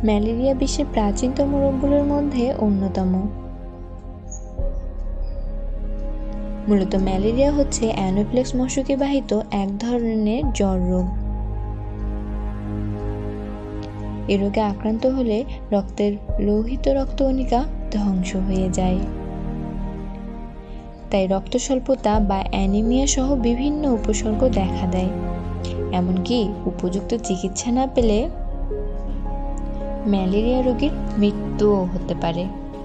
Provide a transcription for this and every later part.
Malaria বিশ্বের প্রাচীনতম রোগগুলোর মধ্যে অন্যতম। মূলত ম্যালেরিয়া হচ্ছে অ্যানোফিল্যাক্স মশকে বাহিত এক ধরনের জ্বর রোগ। এ রোগে আক্রান্ত হলে রক্তের লোহিত রক্তকণিকা ধ্বংস হয়ে যায়। তাই রক্ত স্বল্পতা বা অ্যানিমিয়া সহ বিভিন্ন উপসর্গ দেখা দেয়। এমনকি উপযুক্ত চিকিৎসা না পেলে ম্যালেরিয়া রোগীর মৃত্যুও হতে পারে।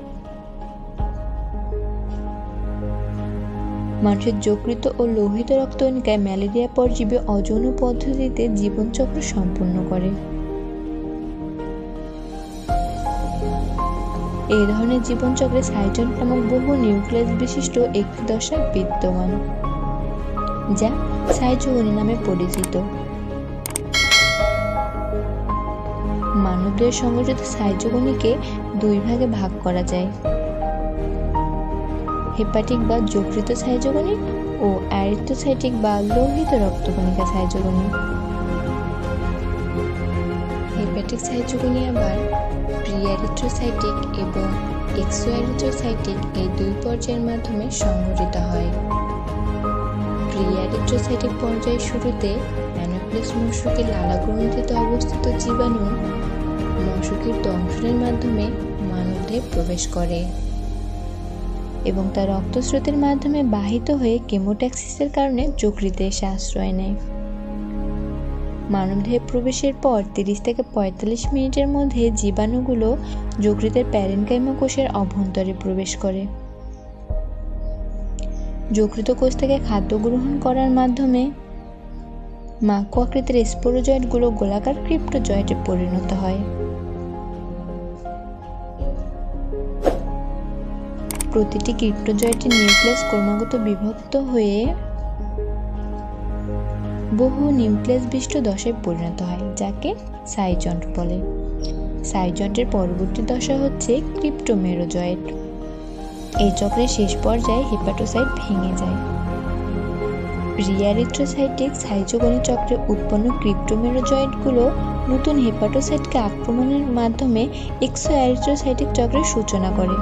মানুষের যকৃত ও লোহিত রক্তকণিকায় ম্যালেরিয়া পরজীবী অযৌন পদ্ধতিতে জীবনচক্র সম্পূর্ণ করে। এই ধরনের জীবনচক্রে সাইজন্ট নামক বহু নিউক্লিয়াস বিশিষ্ট একটি দশা বিদ্যমান, যা সাইজোগনি নামে পরিচিত। মানবদেহে সংগঠিত সাইজোগনিকে দুই ভাগে ভাগ করা যায়: হেপাটিক বা যকৃত সাইজোগনি ও অ্যারিথ্রোসাইটিক বা লোহিত রক্তকণিকা সাইজোগনি। হেপাটিক সাইজোগনি আবার প্রি-অ্যারিথ্রোসাইটিক এবং এক্সো-অ্যারিথ্রোসাইটিক এই দুই পর্যায়ের মাধ্যমে সংঘটিত হয়। প্রি-অ্যারিথ্রোসাইটিক পর্যায়ের শুরুতে অ্যানোফিল্যাক্স মশকের লালাগ্রন্থিতে অবস্থিত জীবাণু মশকের দংশনের মাধ্যমে মানবদেহে প্রবেশ করে এবং তা রক্তস্রোতের মাধ্যমে বাহিত হয়ে কেমোট্যাক্সিসের কারণে যকৃতে এসে আশ্রয় নেয়। মানবদেহে প্রবেশের পর 30 থেকে 45 মিনিটের মধ্যে জীবাণুগুলো যকৃতের প্যারেনকাইমা কোষের অভ্যন্তরে প্রবেশ করে। যকৃত কোষ থেকে খাদ্য গ্রহণ করার মাধ্যমে মাকু আকৃতির স্পোরোজয়েডগুলো গোলাকার ক্রিপ্টোজয়েডে পরিণত হয়। প্রতিটি ক্রিপ্টোজয়েডের নিউক্লিয়াস ক্রমাগত বিভক্ত হয়ে বহু নিউক্লিয়াস বিশিষ্ট দশায় পরিণত হয়, যাকে সাইজন্ট বলে। সাইজন্টের পরবর্তী দশা হচ্ছে ক্রিপ্টোমেরোজয়েড। এই চক্রের শেষ পর্যায়ে হেপাটোসাইট ভেঙে যায়। প্রি-অ্যারিথ্রোসাইটিক সাইজোগনি চক্রে উৎপন্ন ক্রিপ্টোমেরোজয়েডগুলো নতুন হেপাটোসাইটকে আক্রমণের মাধ্যমে এক্সো-অ্যারিথ্রোসাইটিক চক্রের সূচনা করে।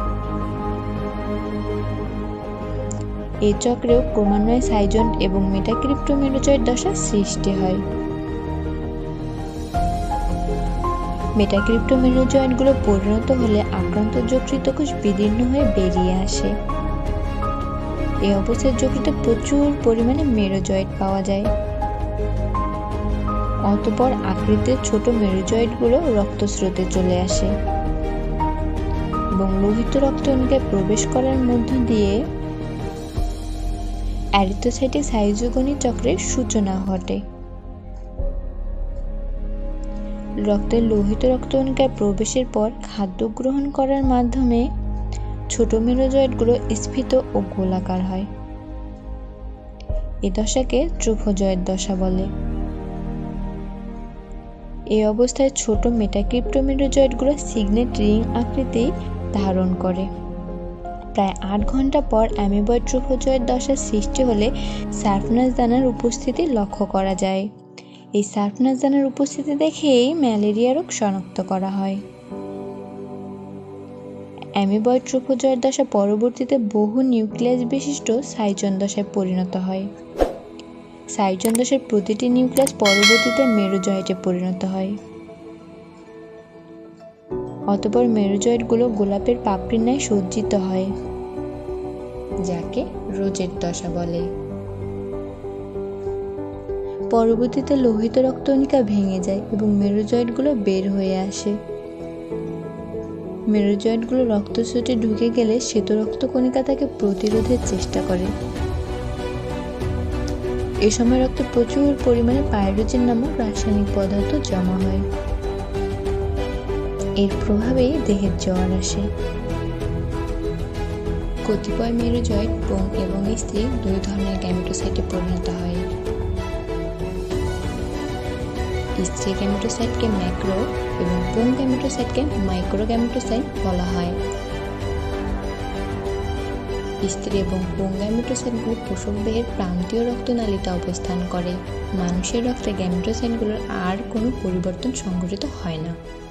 এই চক্রেও ক্রমান্বয়ে সাইজন্ট এবং মেটাক্রিপ্টোমেরোজয়েড দশা সৃষ্টি হয়। মেটাক্রিপ্টোমেরোজয়েডগুলো পরিণত হলে আক্রান্ত যকৃত কোষ বিদীর্ণ হয়ে বেরিয়ে আসে। এই অবস্থায় যকৃতে প্রচুর পরিমাণে মেরোজয়েড পাওয়া যায়। অতঃপর আকৃতির ছোট মেরোজয়েডগুলো রক্তস্রোতে চলে আসে এবং লোহিত রক্তকণিকায় প্রবেশ করার মধ্য দিয়ে অ্যারিথ্রোসাইটিক সাইজোগনি চক্রের সূচনা ঘটে। রক্তের লোহিত রক্তকণিকায় প্রবেশের পর খাদ্য গ্রহণ করার মাধ্যমে ছোট মেরোজয়েডগুলো স্ফীত ও গোলাকার হয়। এই দশাকে ট্রোফোজয়েড দশা বলে। এই অবস্থায় ছোট মেটাক্রিপ্টোমেরোজয়েডগুলো সিগনেট রিং আকৃতি ধারণ করে। প্রায় 8 ঘন্টা পর অ্যামিবয়েড ট্রোফোজয়েড দশার সৃষ্টি হলে সারফনাস দানার উপস্থিতি লক্ষ্য করা যায়। এই সারফনাস দানার উপস্থিতি দেখেই ম্যালেরিয়া রোগ শনাক্ত করা হয়। অ্যামিবয়েড ট্রোফোজয়েড দশা পরবর্তীতে বহু নিউক্লিয়াস বিশিষ্ট সাইজন্ট দশায় পরিণত হয়। সাইজন্ট দশার প্রতিটি নিউক্লিয়াস পরবর্তীতে মেরোজয়েডে পরিণত হয়। অতঃপর মেরোজয়েডগুলো গোলাপের পাপড়ির ন্যায় সজ্জিত হয়, যাকে রোজেট দশা বলে। পরবর্তীতে লোহিত রক্তকণিকা ভেঙে যায় এবং মেরোজয়েডগুলো বের হয়ে আসে। মেরোজয়েডগুলো রক্তস্রোতে ঢুকে গেলে শ্বেত রক্তকণিকা তাকে প্রতিরোধের চেষ্টা করে। এ সময় রক্তে প্রচুর পরিমাণে পাইরোজেন নামক রাসায়নিক পদার্থ জমা হয়। এর প্রভাবেই দেহের জ্বর আসে। কতিপয় মেরোজয়েড পুং এবং স্ত্রী দুই ধরনের গ্যামেটোসাইটে পরিণত হয়। স্ত্রী গ্যামেটোসাইটকে ম্যাক্রো এবং পুং গ্যামেটোসাইটকে মাইক্রো গ্যামেটোসাইট বলা হয়। স্ত্রী এবং পুং গ্যামেটোসাইটগুলো পোষক দেহের প্রান্তীয় রক্তনালীতে অবস্থান করে। মানুষের রক্তে গ্যামেটোসাইটগুলোর আর কোনো পরিবর্তন সংঘটিত হয় না।